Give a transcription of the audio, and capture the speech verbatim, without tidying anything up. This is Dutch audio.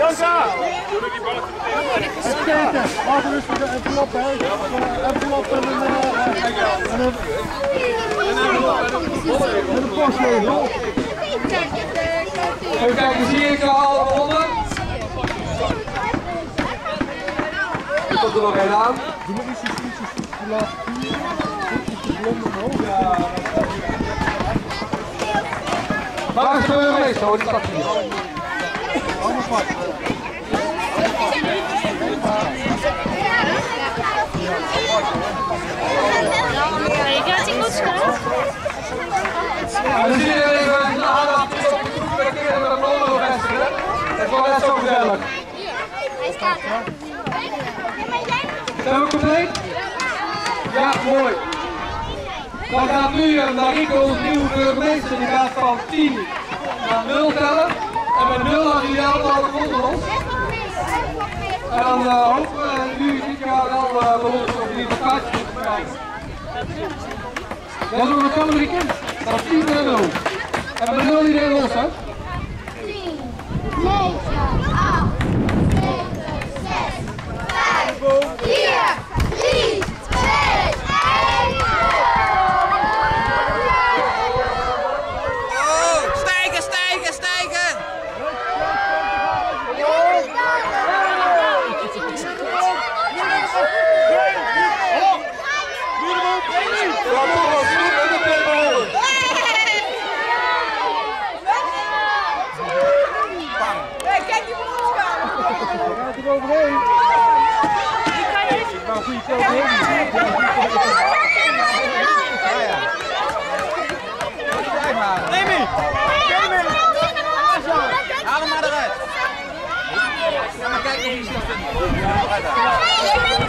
Janka! Even kijken, laten we eens de envelop bij. Envelop en een en een en een postlegel. Even kijken, zie ik al gewonnen? Er komt er nog één aan. Doe maar ietsjes, ietsjes, de laatste vier. Ietsjes blond omhoog. Ja. Waar is de burgemeester? Hoor, die staat hier. Allemaal vast. Ik had die goed staan. En dan zie je even de aandacht met de molen vestigen. Het wordt net zo gezellig. Zijn we compleet? Ja, mooi. Dan gaat nu naar Rico, onze nieuwe burgemeester, die gaat van tien naar nul tellen. En met nul hadden jullie allemaal gevonden ons. En dan uh, hopen we nu dit jaar wel uh, bij ons op die vakantie te krijgen. Dat is ook een kamer kind. Dat is tien naar nul. En met nul iedereen los, hè? tien, negen, acht, zeven, zes, vijf, vier, drie, twee, één. Oh, stijgen, stijgen, stijgen! Kijk die van ons gaan! Gaat er overheen. Ik wou goede kant heen. Remy! Haal hem maar eruit! Ga maar kijken of je het vindt.